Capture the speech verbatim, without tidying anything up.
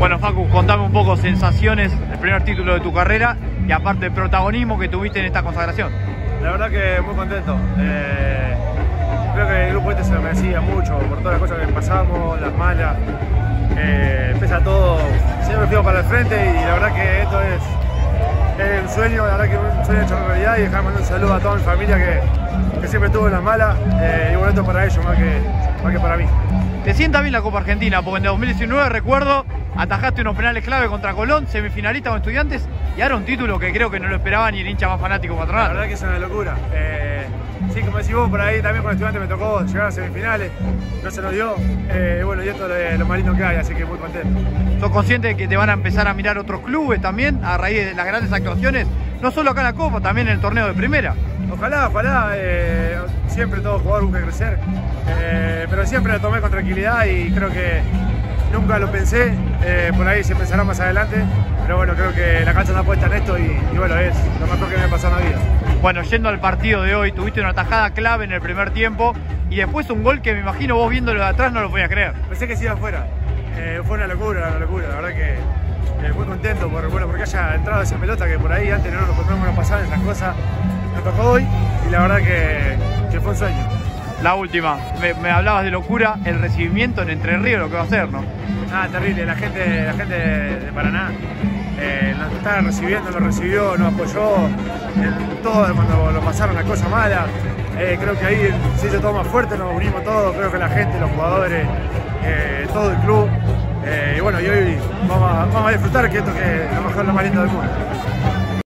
Bueno, Facu, contame un poco sensaciones del primer título de tu carrera y aparte el protagonismo que tuviste en esta consagración. La verdad que muy contento. Eh, creo que el grupo este se lo merecía mucho por todas las cosas que pasamos, las malas. Eh, pese a todo, siempre fuimos para el frente y la verdad que esto es, es un sueño, la verdad que es un sueño hecho realidad, y dejar mandar un saludo a toda mi familia que, que siempre estuvo en las malas, eh, y bueno, esto para ellos más que, más que para mí. ¿Te sienta bien la Copa Argentina? Porque en dos mil diecinueve, recuerdo, atajaste unos penales clave contra Colón, semifinalista con Estudiantes, y ahora un título que creo que no lo esperaba ni el hincha más fanático Patronato. La verdad que es una locura. Eh, sí, como decís vos, por ahí también con Estudiantes me tocó llegar a semifinales, no se nos dio, eh, bueno, y esto es lo más lindo que hay, así que muy contento. ¿Sos consciente de que te van a empezar a mirar otros clubes también a raíz de las grandes actuaciones? No solo acá en la Copa, también en el torneo de primera. Ojalá, ojalá, eh, siempre todo jugador busca crecer, eh, pero siempre lo tomé con tranquilidad y creo que nunca lo pensé, eh, por ahí se pensará más adelante, pero bueno, creo que la cancha está puesta en esto y, y bueno, es lo mejor que me ha pasado en la vida. Bueno, yendo al partido de hoy, tuviste una tajada clave en el primer tiempo y después un gol que me imagino vos viéndolo de atrás no lo podías creer. Pensé que se iba afuera, eh, fue una locura, una locura, la verdad que eh, muy contento por, bueno, porque haya entrado esa pelota que por ahí antes no nos, no nos pasaban esas cosas, nos tocó hoy y la verdad que, que fue un sueño. La última, me, me hablabas de locura, el recibimiento en Entre Ríos, lo que va a hacer, ¿no? Ah, terrible, la gente, la gente de Paraná eh, nos estaba recibiendo, nos recibió, nos apoyó en todo cuando lo pasaron las cosas malas. Eh, creo que ahí se hizo todo más fuerte, nos unimos todos, creo que la gente, los jugadores, eh, todo el club. Eh, y bueno, y hoy vamos a, vamos a disfrutar, que esto que es lo mejor, lo más lindo del mundo.